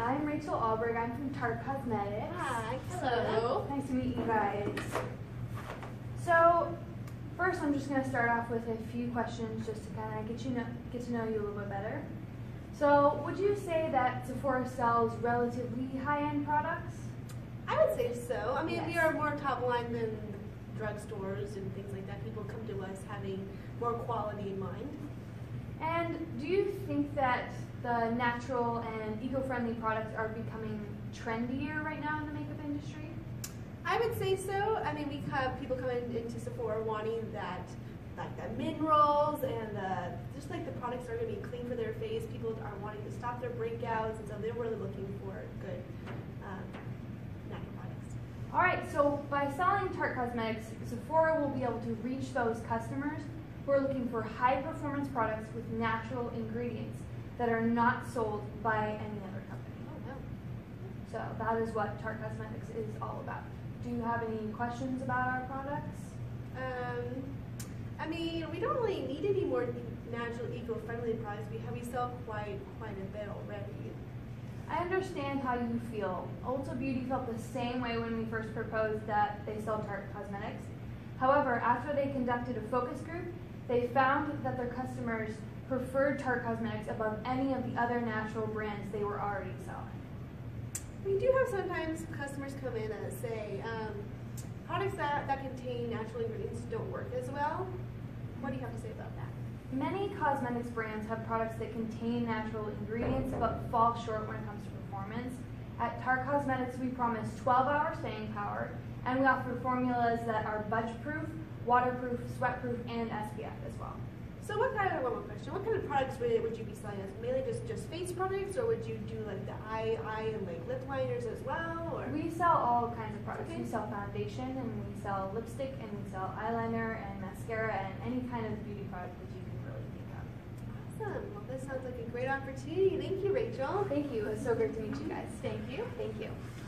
I'm Rachel Alberg. I'm from Tarte Cosmetics. Hi. Hello. Nice to meet you guys. So, first I'm just going to start off with a few questions just to kind of get to know you a little bit better. So, would you say that Sephora sells relatively high-end products? I would say so. I mean, Yes. we are more top line than drugstores and things like that. People come to us having more quality in mind. And do you think that the natural and eco-friendly products are becoming trendier right now in the makeup industry? I would say so. I mean, we have people coming into Sephora wanting that, like the minerals and just like the products are going to be clean for their face. People are wanting to stop their breakouts, and so they're really looking for good natural products. All right, so by selling Tarte Cosmetics, Sephora will be able to reach those customers who are looking for high-performance products with natural ingredients that are not sold by any other company. Oh, no. So that is what Tarte Cosmetics is all about. Do you have any questions about our products? I mean, we don't really need any more natural, eco-friendly products. We sell quite a bit already. I understand how you feel. Ulta Beauty felt the same way when we first proposed that they sell Tarte Cosmetics. However, after they conducted a focus group, they found that their customers preferred Tarte Cosmetics above any of the other natural brands they were already selling. We do have sometimes customers come in and say products that contain natural ingredients don't work as well. What do you have to say about that? Many cosmetics brands have products that contain natural ingredients but fall short when it comes to performance. At Tarte Cosmetics, we promise 12-hour staying power, and we offer formulas that are budge-proof, waterproof, sweat-proof, and SPF as well. So one more question. What kind of products would you be selling as? Mainly just face products, or would you do like the eye and like lip liners as well? Or? We sell all kinds of products. Okay. We sell foundation, and we sell lipstick, and we sell eyeliner and mascara, and any kind of beauty product that you can really think of. Awesome. Well, this sounds like a great opportunity. Thank you, Rachel. Thank you. It was so great to meet you guys. Thank you. Thank you.